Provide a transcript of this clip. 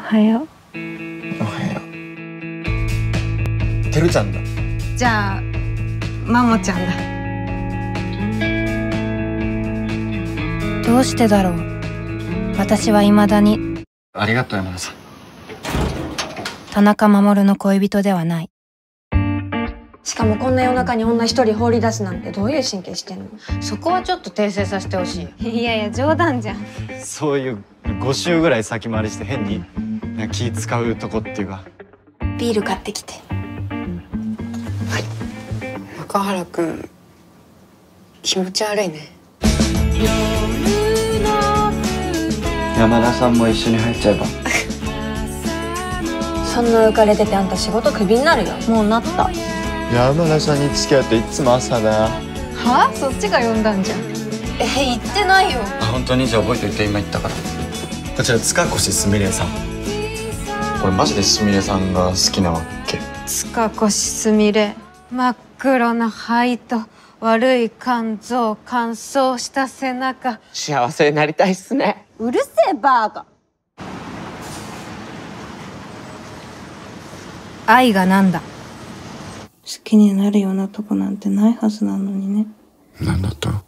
はよう。 おはよう。てるちゃんだ。 じゃあマモちゃんだ。どうしてだろう。私は未だにありがとう山田さん。 田中守の恋人ではない。 しかもこんな夜中に女一人放り出すなんてどういう神経してんの？ そこはちょっと訂正させてほしい。いやいや冗談じゃん。 そういう5週ぐらい先回りして変に気使うとこっていうか。 ビール買ってきて。 中原くん気持ち悪いね。 山田さんも一緒に入っちゃえば。 そんな浮かれててあんた仕事クビになるよ。もうなった。 山田さんに付き合っていつも朝だ。 はあ？そっちが呼んだんじゃん。 言ってないよ。 あ、本当に？じゃあ覚えておいて、今言ったから。こちら塚越すみれさん。これマジですみれさんが好きなわけ？ 塚越すみれ、真っ黒な肺と悪い肝臓、乾燥した背中。 幸せになりたいっすね。 うるせえバーカ。 愛がなんだ。 好きになるようなとこなんてないはずなのにね。 なんだった？